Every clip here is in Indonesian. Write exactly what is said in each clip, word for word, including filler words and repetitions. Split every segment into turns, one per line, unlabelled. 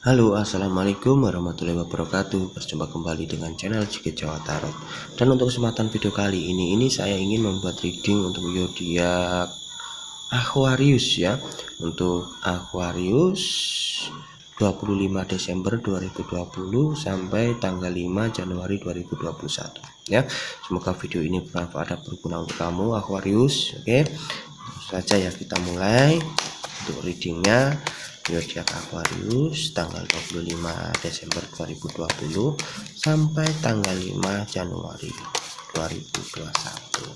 Halo, assalamualaikum warahmatullahi wabarakatuh. Berjumpa kembali dengan channel Jike Jawa Tarot. Dan untuk kesempatan video kali ini, ini saya ingin membuat reading untuk zodiak Aquarius ya. Untuk Aquarius dua puluh lima Desember dua ribu dua puluh sampai tanggal lima Januari dua ribu dua puluh satu ya. Semoga video ini bermanfaat dan berguna untuk kamu Aquarius. Oke, langsung saja ya, kita mulai untuk readingnya. Zodiak Aquarius tanggal dua puluh lima Desember dua ribu dua puluh sampai tanggal lima Januari dua ribu dua puluh satu.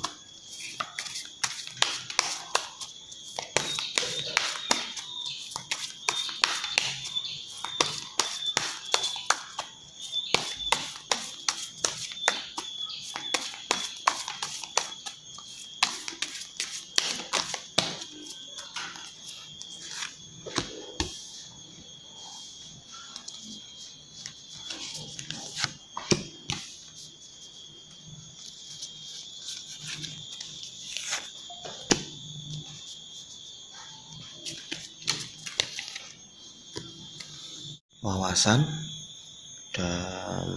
Wawasan dan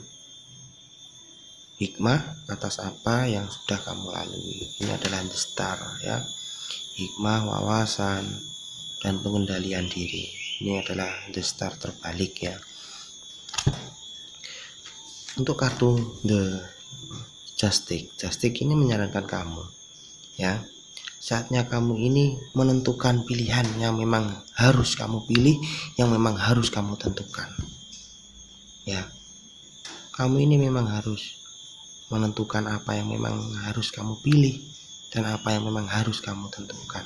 hikmah atas apa yang sudah kamu lalui. Ini adalah the star ya. Hikmah, wawasan, dan pengendalian diri. Ini adalah the star terbalik ya. Untuk kartu the justice, justice ini menyarankan kamu ya. Saatnya kamu ini menentukan pilihan yang memang harus kamu pilih, yang memang harus kamu tentukan ya. Kamu ini memang harus menentukan apa yang memang harus kamu pilih dan apa yang memang harus kamu tentukan.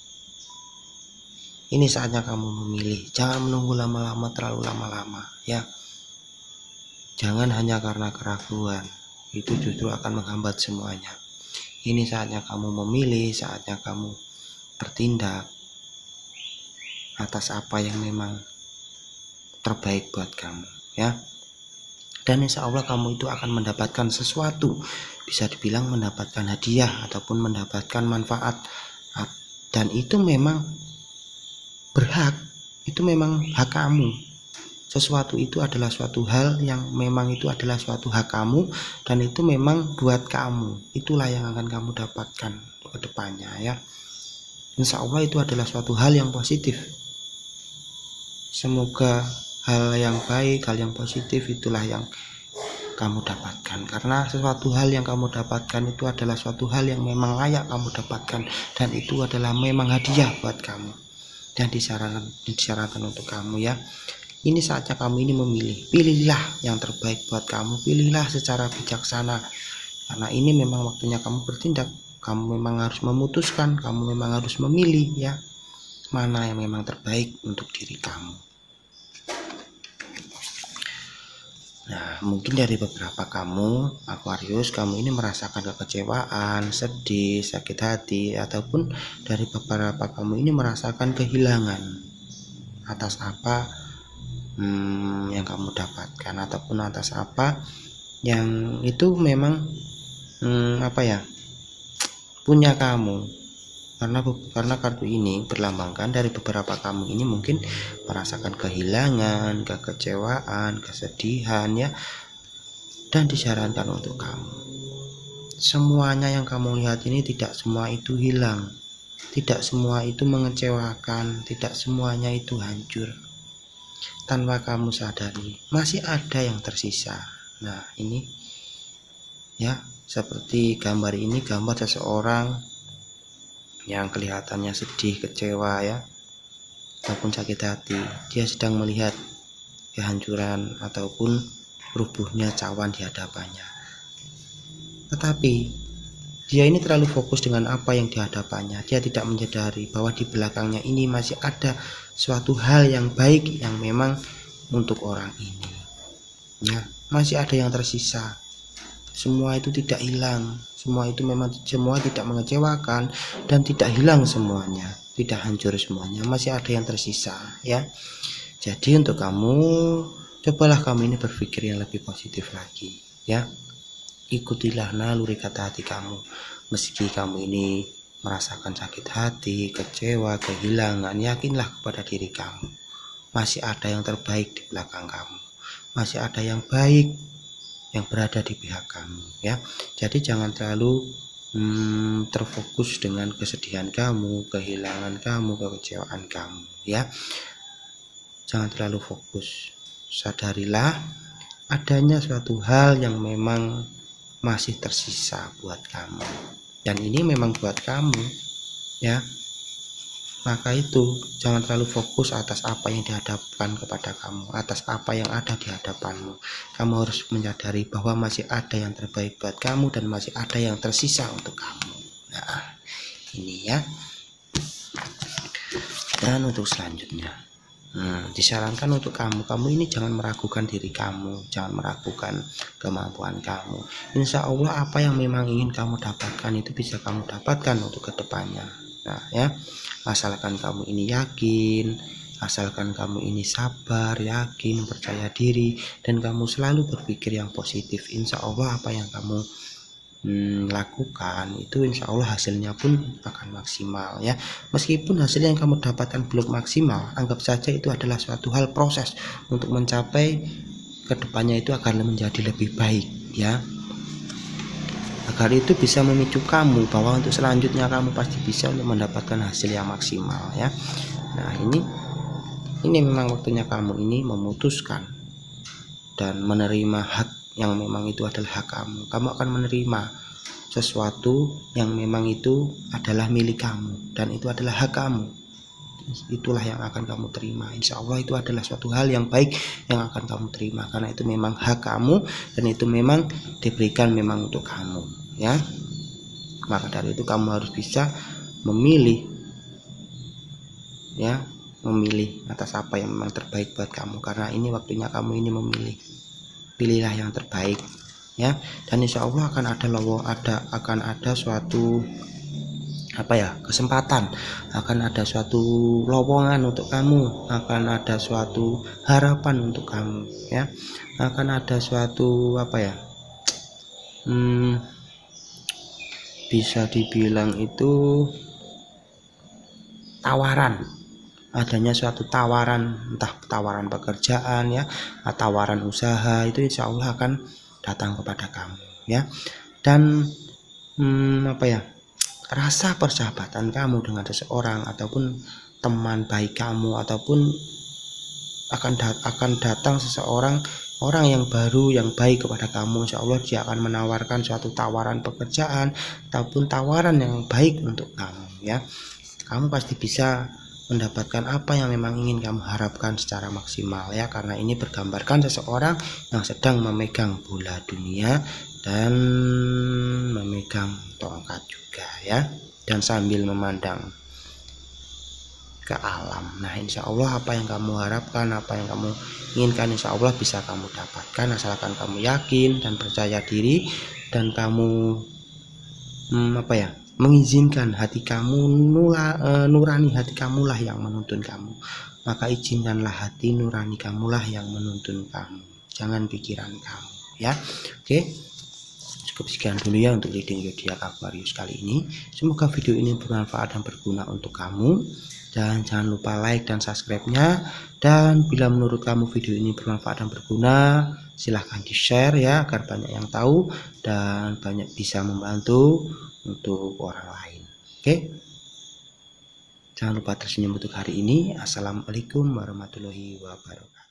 Ini saatnya kamu memilih. Jangan menunggu lama-lama, terlalu lama-lama ya. Jangan hanya karena keraguan, itu justru akan menghambat semuanya. Ini saatnya kamu memilih, saatnya kamu bertindak atas apa yang memang terbaik buat kamu ya. Dan insya Allah kamu itu akan mendapatkan sesuatu, bisa dibilang mendapatkan hadiah ataupun mendapatkan manfaat, dan itu memang berhak, itu memang hak kamu. Sesuatu itu adalah suatu hal yang memang itu adalah suatu hak kamu, dan itu memang buat kamu. Itulah yang akan kamu dapatkan ke depannya ya. Insya Allah itu adalah suatu hal yang positif. Semoga hal yang baik, hal yang positif itulah yang kamu dapatkan, karena sesuatu hal yang kamu dapatkan itu adalah suatu hal yang memang layak kamu dapatkan, dan itu adalah memang hadiah buat kamu dan disarankan, disarankan untuk kamu ya. Ini saatnya kamu ini memilih. Pilihlah yang terbaik buat kamu, pilihlah secara bijaksana, karena ini memang waktunya kamu bertindak. Kamu memang harus memutuskan, kamu memang harus memilih ya, mana yang memang terbaik untuk diri kamu. Nah, mungkin dari beberapa kamu Aquarius, kamu ini merasakan kekecewaan, sedih, sakit hati, ataupun dari beberapa kamu ini merasakan kehilangan atas apa Hmm, yang kamu dapatkan, ataupun atas apa yang itu memang hmm, apa ya punya kamu, karena karena kartu ini berlambangkan dari beberapa kamu ini mungkin merasakan kehilangan, kekecewaan, kesedihan ya, dan disarankan untuk kamu semuanya yang kamu lihat ini tidak semua itu hilang, tidak semua itu mengecewakan, tidak semuanya itu hancur. Tanpa kamu sadari masih ada yang tersisa. Nah ini ya, seperti gambar ini, gambar seseorang yang kelihatannya sedih, kecewa ya, ataupun sakit hati. Dia sedang melihat kehancuran ataupun rubuhnya cawan di hadapannya, tetapi dia ini terlalu fokus dengan apa yang di hadapannya. Dia tidak menyadari bahwa di belakangnya ini masih ada suatu hal yang baik yang memang untuk orang ini ya, masih ada yang tersisa. Semua itu tidak hilang, semua itu memang semua tidak mengecewakan dan tidak hilang semuanya, tidak hancur semuanya, masih ada yang tersisa ya. Jadi untuk kamu, cobalah kamu ini berpikir yang lebih positif lagi ya. Ikutilah naluri kata hati kamu, meski kamu ini merasakan sakit hati, kecewa, kehilangan, yakinlah kepada diri kamu masih ada yang terbaik di belakang kamu, masih ada yang baik yang berada di pihak kamu ya. Jadi jangan terlalu hmm, terfokus dengan kesedihan kamu, kehilangan kamu, kekecewaan kamu ya. Jangan terlalu fokus. Sadarilah adanya suatu hal yang memang masih tersisa buat kamu, dan ini memang buat kamu ya. Maka itu jangan terlalu fokus atas apa yang dihadapkan kepada kamu, atas apa yang ada di hadapanmu. Kamu harus menyadari bahwa masih ada yang terbaik buat kamu dan masih ada yang tersisa untuk kamu. Nah, ini ya. Dan untuk selanjutnya, hmm, disarankan untuk kamu, kamu ini jangan meragukan diri kamu, jangan meragukan kemampuan kamu. Insya Allah apa yang memang ingin kamu dapatkan itu bisa kamu dapatkan untuk kedepannya. Nah ya, asalkan kamu ini yakin, asalkan kamu ini sabar, yakin, percaya diri, dan kamu selalu berpikir yang positif, insya Allah apa yang kamu hmm, lakukan itu insya Allah hasilnya pun akan maksimal ya. Meskipun hasil yang kamu dapatkan belum maksimal, anggap saja itu adalah suatu hal proses untuk mencapai kedepannya itu akan menjadi lebih baik ya, agar itu bisa memicu kamu bahwa untuk selanjutnya kamu pasti bisa untuk mendapatkan hasil yang maksimal ya. Nah ini ini memang waktunya kamu ini memutuskan dan menerima hak yang memang itu adalah hak kamu. Kamu akan menerima sesuatu yang memang itu adalah milik kamu dan itu adalah hak kamu. Itulah yang akan kamu terima. Insya Allah itu adalah suatu hal yang baik yang akan kamu terima, karena itu memang hak kamu dan itu memang diberikan memang untuk kamu ya. Maka dari itu kamu harus bisa memilih ya, memilih atas apa yang memang terbaik buat kamu, karena ini waktunya kamu ini memilih. Pilihlah yang terbaik ya, dan insya Allah akan ada lowo ada akan ada suatu apa ya kesempatan, akan ada suatu lowongan untuk kamu, akan ada suatu harapan untuk kamu ya, akan ada suatu apa ya hmm, bisa dibilang itu tawaran, adanya suatu tawaran, entah tawaran pekerjaan ya, tawaran usaha, itu insya Allah akan datang kepada kamu ya. Dan hmm, apa ya rasa persahabatan kamu dengan seseorang ataupun teman baik kamu, ataupun akan dat akan datang seseorang, orang yang baru yang baik kepada kamu, insya Allah dia akan menawarkan suatu tawaran pekerjaan ataupun tawaran yang baik untuk kamu ya. Kamu pasti bisa mendapatkan apa yang memang ingin kamu harapkan secara maksimal ya, karena ini bergambarkan seseorang yang sedang memegang bola dunia dan memegang tongkat juga ya, dan sambil memandang ke alam. Nah insya Allah apa yang kamu harapkan, apa yang kamu inginkan, insya Allah bisa kamu dapatkan asalkan kamu yakin dan percaya diri, dan kamu hmm, apa ya mengizinkan hati kamu nula, e, nurani hati kamulah yang menuntun kamu. Maka izinkanlah hati nurani kamulah yang menuntun kamu, jangan pikiran kamu ya. Oke, cukup sekian dulu ya untuk reading zodiak Aquarius kali ini. Semoga video ini bermanfaat dan berguna untuk kamu, dan jangan lupa like dan subscribe-nya. Dan bila menurut kamu video ini bermanfaat dan berguna, silahkan di share ya, agar banyak yang tahu dan banyak bisa membantu untuk orang lain. Oke, jangan lupa tersenyum untuk hari ini. Assalamualaikum warahmatullahi wabarakatuh.